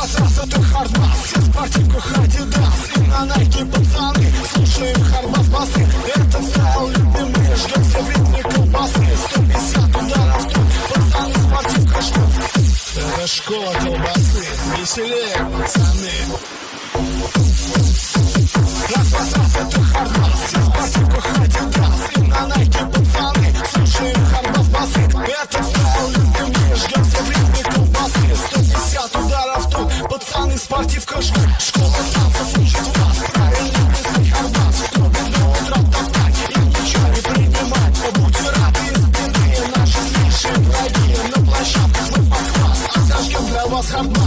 Сразу ты хардбас, все в спортивках Адидас. И на Nike пацаны, слушаем хардбас басы. Это стайл любимый, ждем все в ритме колбасы. 150 ударов тут, пацаны, спортивка что? Это школа колбасы, веселее, пацаны. Сразу ты хардбас, все в спортивках Адидас. И на Nike пацаны, слушаем хардбас басы. Это стайл любимый, ждем все в ритме колбасы. 150 ударов тут, пацаны, спортивка ждут. Школа танцев учит вас, правильно писать хардбас. В клубе до утра топтать и ничего не принимать. Но будьте рады, из беды наши злейшие враги. На площадках мы под класс, отожгем для вас хардбас.